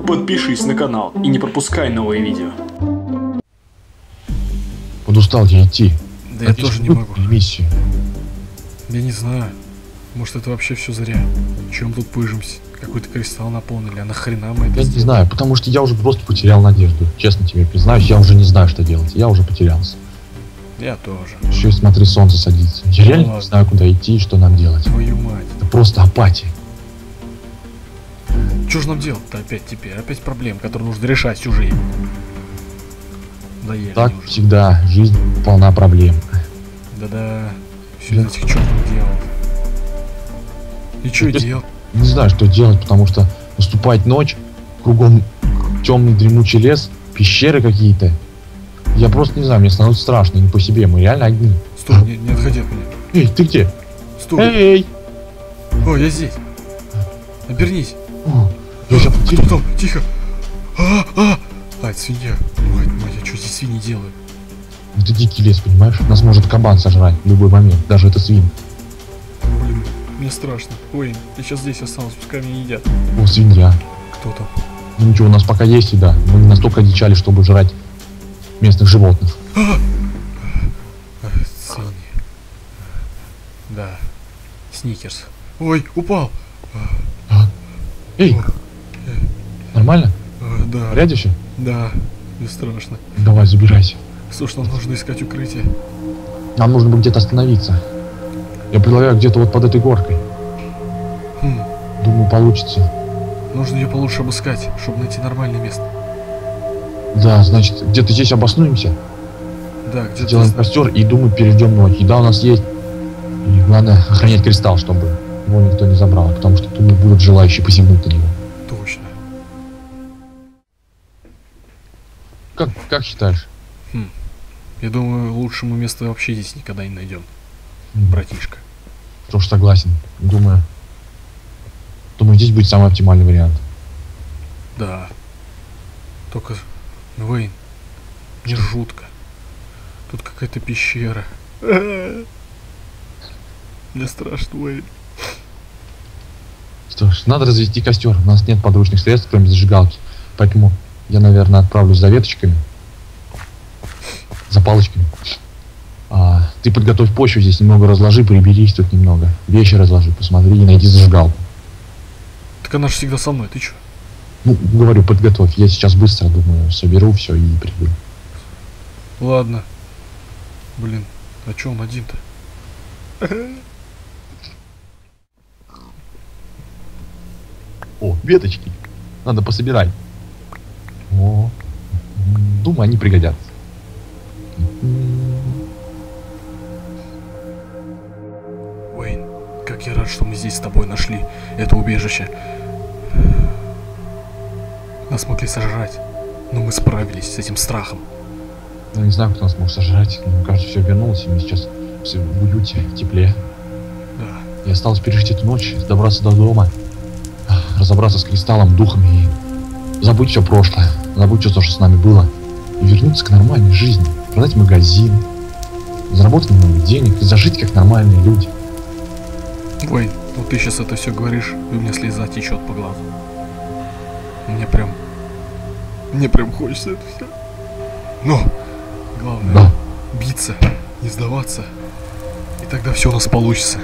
подпишись на канал и не пропускай новые видео. Подустал я идти. Да я тоже не могу. Миссию. Я не знаю. Может, это вообще все зря. Чем тут пыжимся? Какой-то кристалл наполнили, а нахрена мы это Я сделали? не знаю, потому что я уже просто потерял надежду. Честно тебе признаюсь, я уже не знаю, что делать. Я уже потерялся. Я тоже. Еще и смотри, солнце садится. Я реально не знаю, куда идти и что нам делать. Твою мать. Это просто апатия. Что же нам делать-то опять теперь? Опять проблем, которые нужно решать всю жизнь. Доели Так уже. всегда, жизнь полна проблем. Да-да. Все из этих чертов делать. И что Если- делать? Не знаю, что делать, потому что наступает ночь, кругом темный дремучий лес, пещеры какие-то. Я просто не знаю, мне становится страшно, не по себе, мы реально одни. Стой, не отходи от меня. Эй, ты где? Стой. Эй! О, я здесь. Обернись. О, я тебя Кто потерял. там? Тихо. А, это свинья. Мать моя, что здесь свиньи делают? Это дикий лес, понимаешь? Нас может кабан сожрать в любой момент, даже это свинь. Блин, мне страшно. Ой, я сейчас здесь останусь, пускай меня едят. О, свинья. Кто там? Ну ничего, у нас пока есть еда. Мы не настолько одичали, чтобы жрать местных животных. Свиньи. Да. Сникерс. Ой, упал. Эй! Нормально? Да. В порядке все? Да. Мне страшно. Давай, забирайся. Слушай, нам нужно искать укрытие. Нам нужно бы где-то остановиться. Я предлагаю где-то вот под этой горкой. Думаю, получится. Нужно ее получше обыскать, чтобы найти нормальное место. Да, значит, где-то здесь обоснуемся. Да, где-то... Сделаем костер и, думаю, перейдем ночь. Еда у нас есть. И главное, охранять кристалл, чтобы его никто не забрал. Потому что, думаю, будут желающие посягнуть на него. Точно. Как считаешь? Я думаю, лучше мы место вообще здесь никогда не найдем. Братишка. Тоже согласен. Думаю, здесь будет самый оптимальный вариант. Да. Только, Вейн, мне жутко. Тут какая-то пещера. Мне страшно, Вейн. Что ж, надо развести костер. У нас нет подручных средств, кроме зажигалки. Поэтому я, наверное, отправлюсь за веточками. За палочками. А ты подготовь почву здесь, немного разложи, приберись тут немного. Вещи разложи, посмотри и найди зажигалку. Так она же всегда со мной, ты чё? Ну, говорю, подготовь. Я сейчас быстро, думаю, соберу все и приду. Ладно. Блин, а чё он один-то? О, веточки. Надо пособирать. О, думаю, они пригодятся. Уэйн, как я рад, что мы здесь с тобой нашли это убежище. Нас могли сожрать, но мы справились с этим страхом. Я не знаю, кто нас может сожрать. Но, мне кажется, все вернулось, и мы сейчас все в уюте, в тепле. Да. И осталось пережить эту ночь, добраться до дома, разобраться с кристаллом, духом и забыть все прошлое, забыть все то, что с нами было, и вернуться к нормальной жизни, продать магазин, заработать много денег и зажить как нормальные люди. Уэйн, вот ты сейчас это все говоришь, и у меня слеза течет по глазу. Мне прям хочется это все. Но главное Да. биться, не сдаваться, и тогда все у нас получится.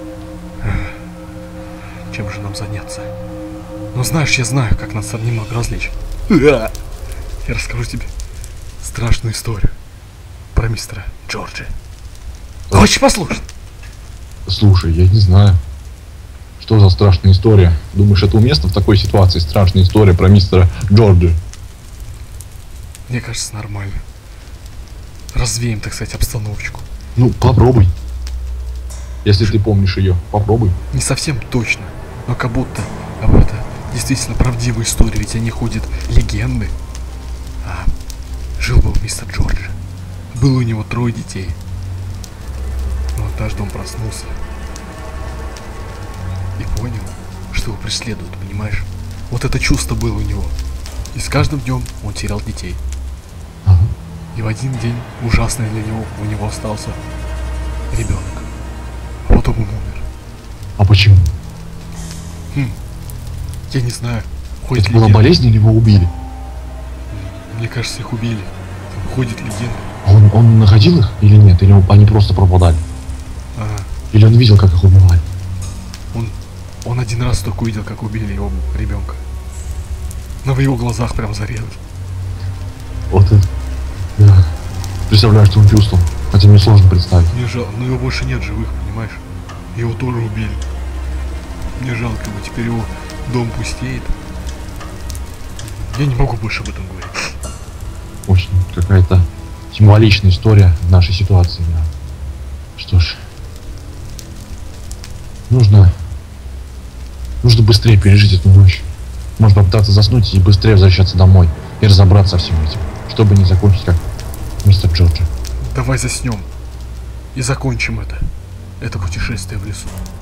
Чем же нам заняться? Ну знаешь, я знаю, как нас немного развлечь. Я расскажу тебе страшную историю про мистера Джорджа. Хочешь послушать? Слушай, я не знаю, что за страшная история. Думаешь, это уместно в такой ситуации? Страшная история про мистера Джорджа. Мне кажется, нормально. Развеем, так сказать, обстановочку. Ну, попробуй. Если ты помнишь ее, попробуй. Не совсем точно, но как будто это действительно правдивая история, ведь они ходят легенды. Жил-был мистер Джордж. Было у него 3 детей. Но однажды он проснулся и понял, что его преследуют, понимаешь? Вот это чувство было у него. И с каждым днем он терял детей. Ага. И в один день, ужасный для него, у него остался ребенок. А потом он умер. А почему? Я не знаю. Ходит Это была легенда. болезнь или его убили? Мне кажется, их убили. Там ходит легенда. А он находил их или нет? Или они просто пропадали? Ага. Или он видел, как их убивали? Он один раз только увидел, как убили его ребенка. Но в его глазах прям зарезали. Вот это... Я представляю, что он чувствовал. Хотя мне сложно представить. Мне жалко, но его больше нет живых, понимаешь? Его тоже убили. Мне жалко его, теперь его дом пустеет. Я не могу больше об этом говорить. Очень какая-то символичная история в нашей ситуации, да. Что ж. Нужно быстрее пережить эту ночь. Можно попытаться заснуть и быстрее возвращаться домой. И разобраться со всем этим. Чтобы не закончить как мистер Джорджи. Давай заснем. И закончим это. Это путешествие в лесу.